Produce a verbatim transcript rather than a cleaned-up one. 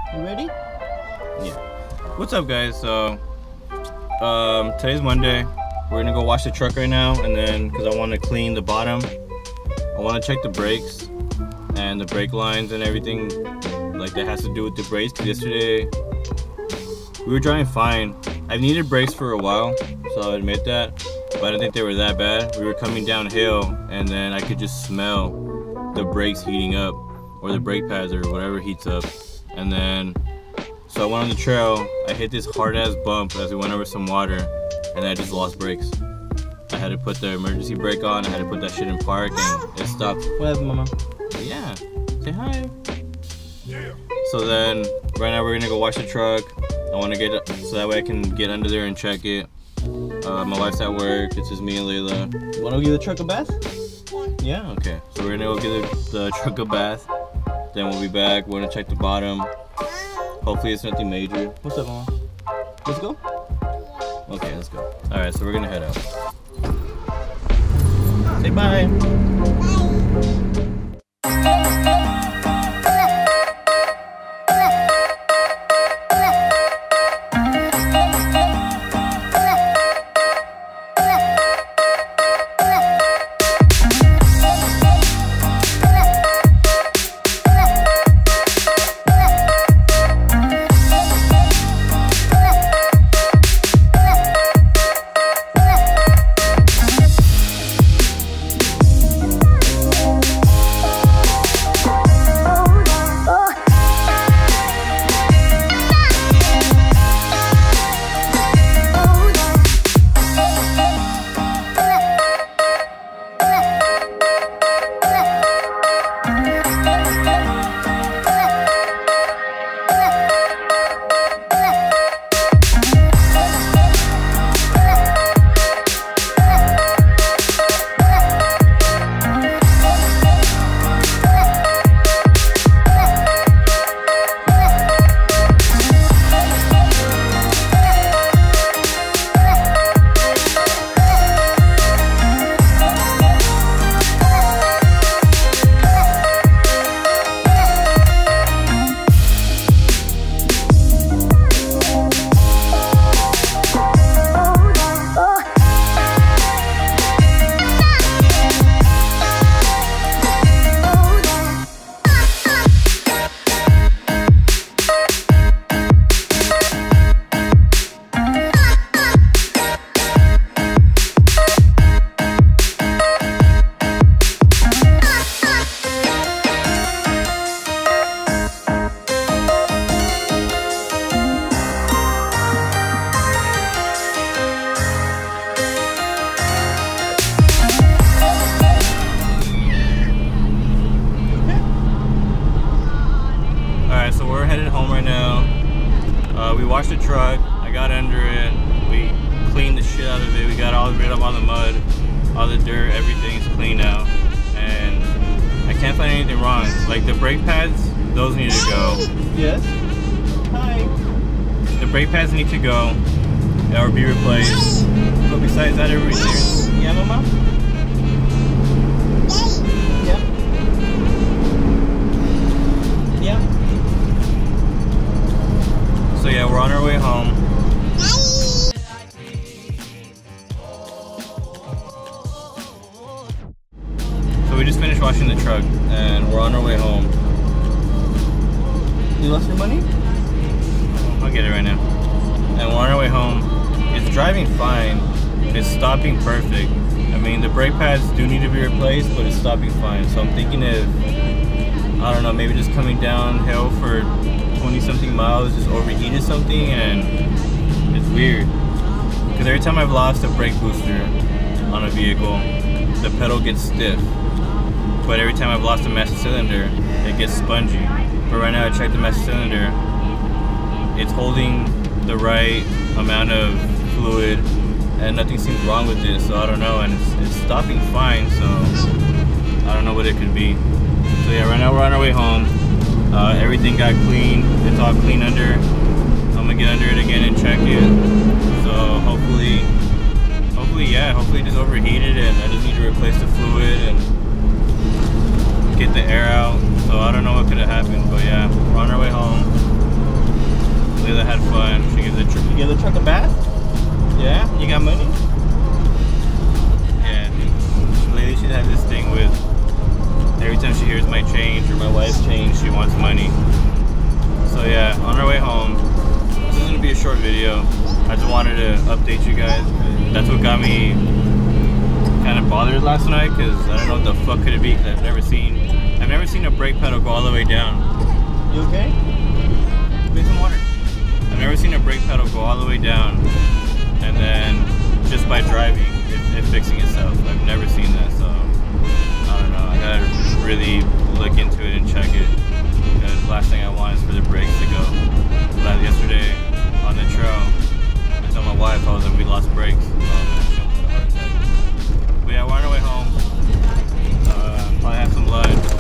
You ready? Yeah. What's up, guys? So, um, today's Monday. We're gonna go wash the truck right now, and then because I want to clean the bottom, I want to check the brakes and the brake lines and everything like that has to do with the brakes. Because yesterday we were driving fine. I've needed brakes for a while, so I'll admit that, but I didn't think they were that bad. We were coming downhill, and then I could just smell the brakes heating up, or the brake pads, or whatever heats up. And then, so I went on the trail. I hit this hard ass bump as we went over some water, and I just lost brakes. I had to put the emergency brake on. I had to put that shit in park, and it stopped. What, mama? Yeah. Say hi. Yeah. So then, right now we're gonna go wash the truck. I want to get so that way I can get under there and check it. Uh, my wife's at work. It's just me and Layla. You want to give the truck a bath? Yeah. Yeah. Okay. So we're gonna go give the, the truck a bath. Then we'll be back. We're gonna check the bottom. Hopefully it's nothing major. What's up, mama? Let's go. Okay, let's go. All right, so we're gonna head out. Say bye. Uh, we washed the truck, I got under it, we cleaned the shit out of it, we got all rid of all the mud, all the dirt, everything's clean now, and I can't find anything wrong. Like the brake pads, those need to go. Yes? Hi. The brake pads need to go, or be replaced, but besides that, everything's there. Yeah, mama? Yeah. Yeah. So yeah, we're on our way home. So we just finished washing the truck and we're on our way home. You lost your money? I'll get it right now. And we're on our way home. It's driving fine. It's stopping perfect. I mean, the brake pads do need to be replaced, but it's stopping fine. So I'm thinking if, I don't know, maybe just coming downhill for twenty something miles just overheated something, and it's weird because every time I've lost a brake booster on a vehicle, the pedal gets stiff, but every time I've lost a master cylinder, it gets spongy. But right now I checked the master cylinder, it's holding the right amount of fluid and nothing seems wrong with it, so I don't know, and it's, it's stopping fine, so I don't know what it could be. So yeah, right now we're on our way home. Uh, everything got clean. It's all clean under. I'm gonna get under it again and check it. So hopefully, hopefully, yeah, hopefully it just overheated and I just need to replace the fluid and get the air out. So I don't know what could have happened, but yeah, we're on our way home. Layla had fun. She gave the truck. You gave the truck a bath? Yeah? You got money? Yeah, dude. Lately she had this thing with every time she hears my change or my wife's change, she wants money. So yeah, on our way home, this is gonna be a short video. I just wanted to update you guys. That's what got me kind of bothered last night, because I don't know what the fuck could it be, because I've never seen I've never seen a brake pedal go all the way down. You okay? Make some water. I've never seen a brake pedal go all the way down and then just by driving it, it fixing itself. I've never seen that, so I don't know. I gotta really look into it and check it, because the last thing I want is for the brakes to go. Like yesterday on the trail, I told my wife I was like, we lost brakes. So but yeah, we're on our way home. Uh, probably have some lunch.